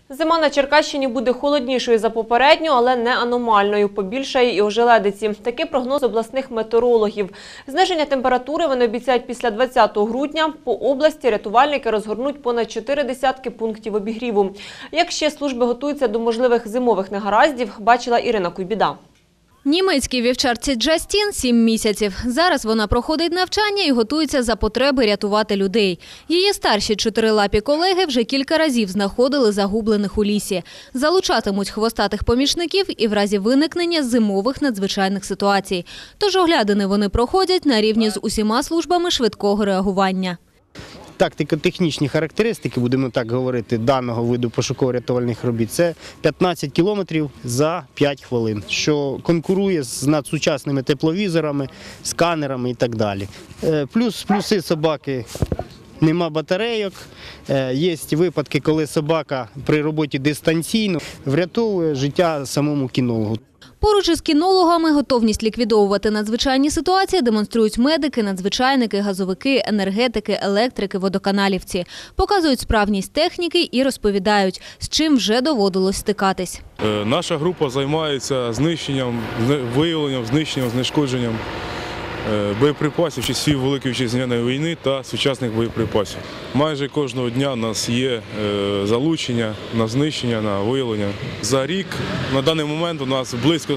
Зима на Черкащині буде холоднішою за попередню, але не аномальною. Побільшає і ожеледиці. Такий прогноз обласних метеорологів. Зниження температури вони обіцяють після 20 грудня. По області рятувальники розгорнуть понад 4 десятки пунктів обігріву. Як ще служби готуються до можливих зимових негараздів, бачила Ірина Куйбіда. Німецькій вівчарці Джастін 7 місяців. Зараз вона проходить навчання і готується за потреби рятувати людей. Її старші чотирилапі колеги вже кілька разів знаходили загублених у лісі. Залучатимуть хвостатих помічників і в разі виникнення зимових надзвичайних ситуацій. Тож оглядини вони проходять на рівні з усіма службами швидкого реагування. Тактико-технічні характеристики, будемо так говорити, даного виду пошуково-рятувальних робіт – це 15 кілометрів за 5 хвилин, що конкурує з надсучасними тепловізорами, сканерами і так далі. Плюси собаки – нема батарейок, є випадки, коли собака при роботі дистанційно врятовує життя самому кінологу. Поруч із кінологами готовність ліквідовувати надзвичайні ситуації демонструють медики, надзвичайники, газовики, енергетики, електрики, водоканалівці. Показують справність техніки і розповідають, з чим вже доводилось стикатись. Наша група займається знищенням, виявленням, знищенням, знешкодженням боєприпасів часів Великої Вітчизняної війни та сучасних боєприпасів. Майже кожного дня у нас є залучення на знищення, на виявлення. За рік на даний момент у нас близько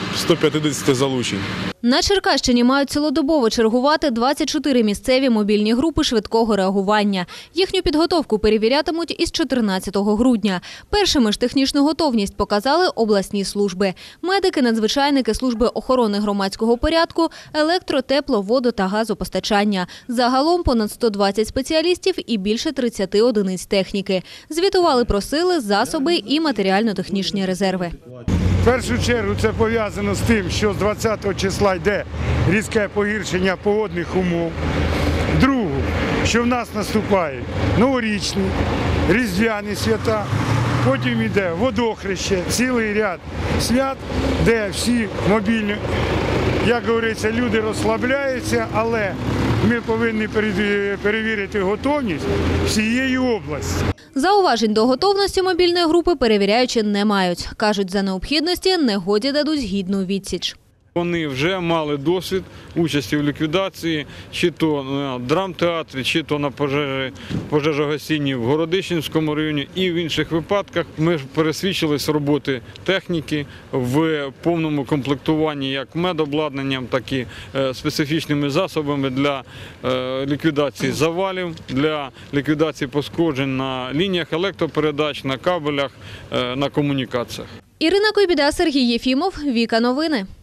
150 залучень. На Черкащині мають цілодобово чергувати 24 місцеві мобільні групи швидкого реагування. Їхню підготовку перевірятимуть із 14 грудня. Першими ж технічну готовність показали обласні служби. Медики, надзвичайники, служби охорони громадського порядку, електро-, тепло-, водо- та газопостачання. Загалом понад 120 спеціалістів і більше 30 одиниць техніки. Звітували про сили, засоби і матеріально-технічні резерви. В першу чергу це пов'язано з тим, що з 20 числа йде різке погіршення погодних умов. Другу, що в нас наступають новорічні, різдвяні свята, потім йде водохреще, цілий ряд свят, де всі мобільні, як говориться, люди розслабляються, але ми повинні перевірити готовність всієї області. Зауважень до готовності мобільної групи перевіряючі не мають. Кажуть, за необхідності негоді дадуть гідну відсіч. Вони вже мали досвід участі в ліквідації, чи то на драмтеатрі, чи то на пожежогасінні в Городищенському районі і в інших випадках. Ми пересвідчились роботи техніки в повному комплектуванні як медобладнанням, так і специфічними засобами для ліквідації завалів, для ліквідації пошкоджень на лініях електропередач, на кабелях, на комунікаціях. Ірина Куйбіда, Сергій Єфімов, Віка Новини.